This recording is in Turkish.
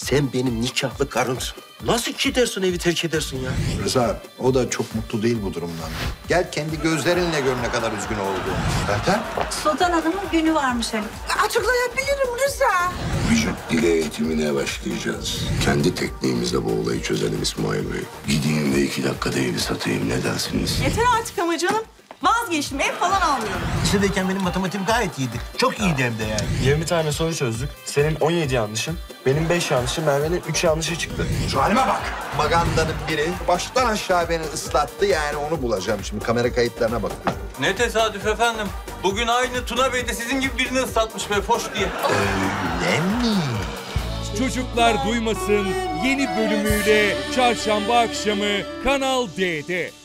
Sen benim nikahlı karımsın. Nasıl gidersin evi terk edersin ya? Rıza, o da çok mutlu değil bu durumdan. Gel kendi gözlerinle gör ne kadar üzgün olduğunu. Zaten Sultan Hanım'ın günü varmış Ali. Açıklayabilirim Rıza. Vücut dili eğitimine başlayacağız. Kendi tekniğimizle bu olayı çözelim İsmail Bey. Gideyim ve 2 dakikada evi satayım, ne dersiniz? Yeter artık ama canım. Vazgeçtim, ev falan almıyorum. Lisedeyken benim matematiğim gayet iyiydi. Çok iyiydi hem de yani. 20 tane soru çözdük. Senin 17 yanlışın, benim 5 yanlışım, Merve'nin 3 yanlışı çıktı. şu halime bak. Magandanın biri baştan aşağı beni ıslattı, yani onu bulacağım. Şimdi kamera kayıtlarına bakıyorum. Ne tesadüf efendim. Bugün aynı Tuna Bey de sizin gibi birini ıslatmış be, foş diye. Öyle mi? Çocuklar Duymasın yeni bölümüyle çarşamba akşamı Kanal D'de.